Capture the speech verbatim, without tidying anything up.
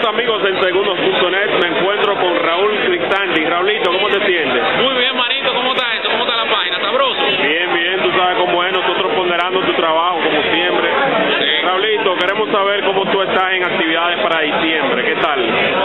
amigos en segundos punto net, me encuentro con Raúl Cristanti. Raulito, ¿cómo te sientes? Muy bien, manito, ¿cómo está esto? ¿Cómo está la página? ¿Sabroso? Bien, bien, tú sabes cómo es, nosotros ponderando tu trabajo, como siempre. Sí. Raulito, queremos saber cómo tú estás en actividades para diciembre, ¿qué tal?